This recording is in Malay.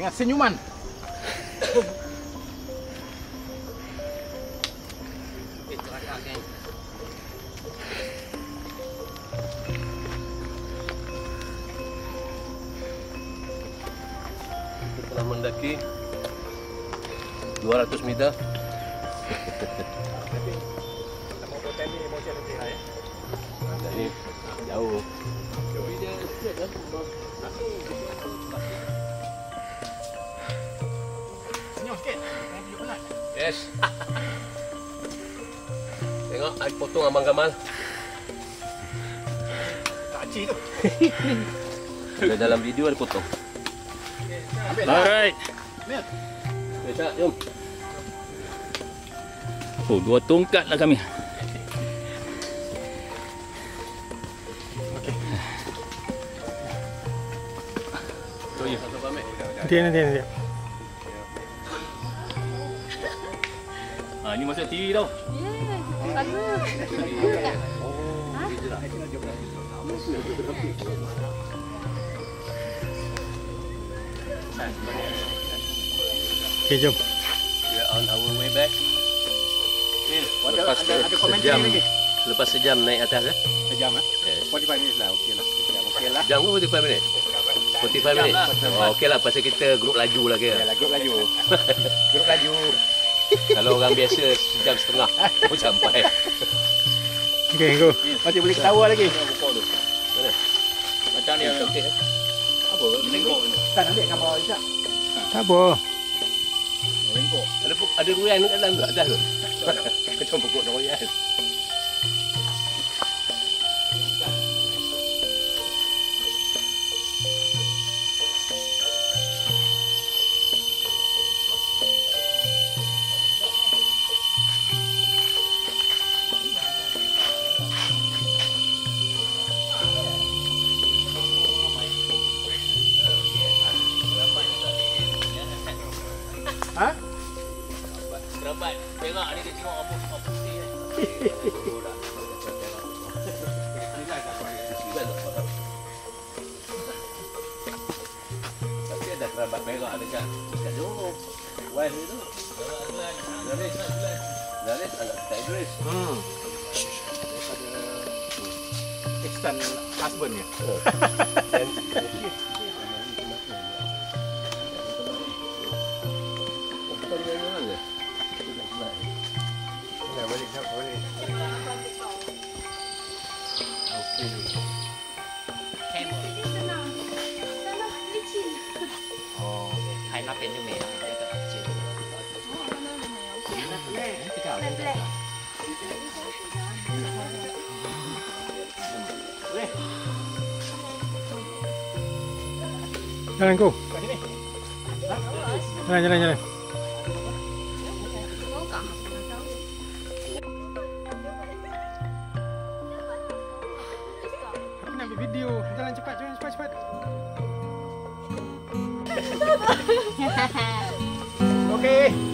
dengan senyuman. Telah mendaki 200 meter. Ini jauh. Senyum sikit. Yes. Tengok, I potong Abang Kamal. Tak cik tu. Ada dalam video ada potong. Ambil lah. Alright. Ambil. Besok, jom. Oh, 2 tongkat lah kami. So, ya, satu pamit. Nanti. Ini masuk TV tau. Okay, jom. We are on our way back. Lepas ada komen sejam, lagi. lepas sejam naik atas ya. Sejam eh? Yes. 45 minit lah. Okey lah. Okey lah. Jam ke 45 minit? 45 minit. Oh, okey lah, pasal kita grup laju lah kira. Yalah, grup laju. Grup laju. Kalau orang biasa sejam setengah pun sampai. Okay, go. Masih boleh ketawa lagi. Mana? Macam ni yang Cantik eh? Apa? lengkok ni. Tak ambil gambar Isyak. Tak apa. Lengkok. Ada durian dekat dalam tu atas tu. Macam pokok durian. Ha? Kerabat. Perak ni dia tengok apa putih kan. Tapi ada kerabat perak dekat Johor. Wan itu. Laris anak kita Idris. Extend husband ni. Hai nóเป็นอยู่เมย์ได้กับเจน Jalan, go. Jalan. Aku nak ambil video. Jalan cepat. Okey.